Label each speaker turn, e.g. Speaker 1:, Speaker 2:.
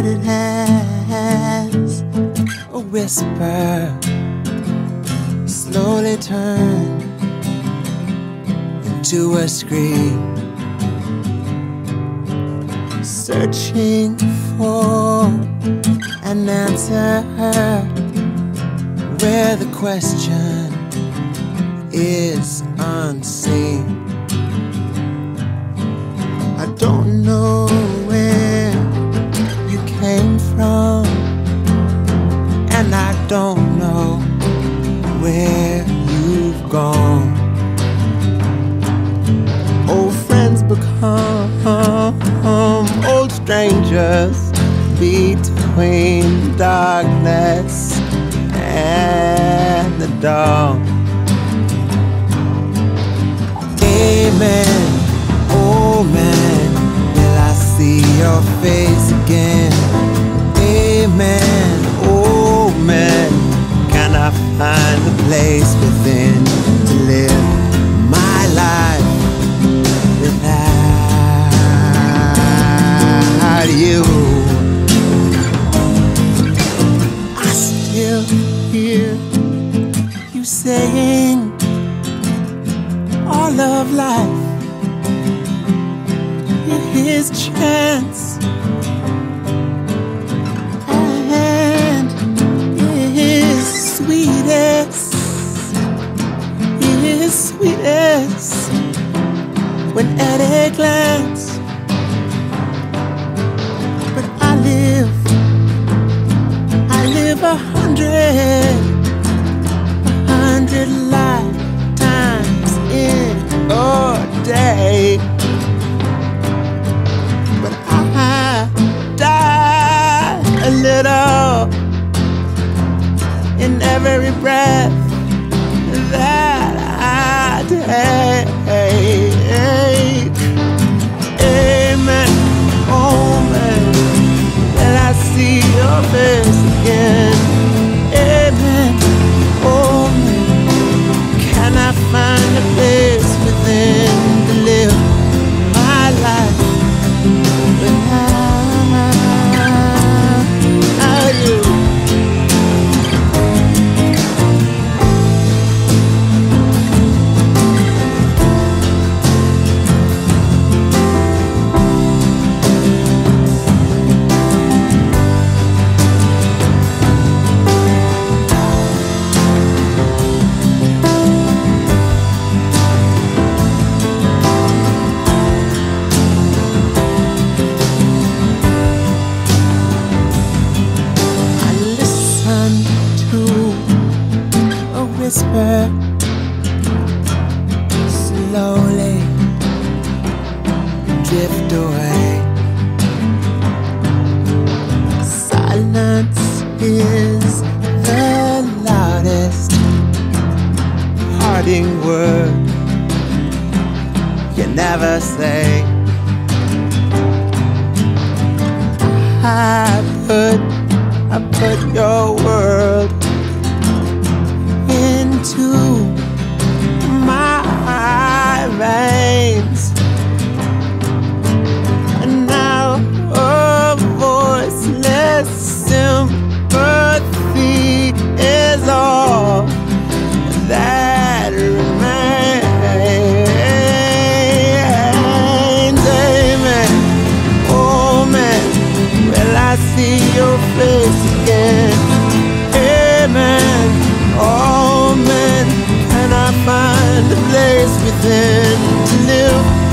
Speaker 1: but it has a whisper, slowly turn into a scream, searching for an answer where the question is unseen. I don't know where you came from, and I don't know where you've gone. Old friends become old strangers between darkness and the dawn. Amen, oh man, will I see your face again? Amen, oh man, can I find a place within to live my life without you? I still hear you saying all of life is chance, and is sweetest, is sweetest when at a glance. But I live 100 lifetimes in a day. But I die a little in every breath that I take. Amen, Omen, will I see your face again? Amen, Omen, can I find a place within to live my life without you? Whisper slowly drift away. Silence is the loudest parting word you never say. I put your world into my veins, and now a voiceless sympathy is all that remains. Amen, oh man, will I see your face again? Amen, oh man, can I find a place within to live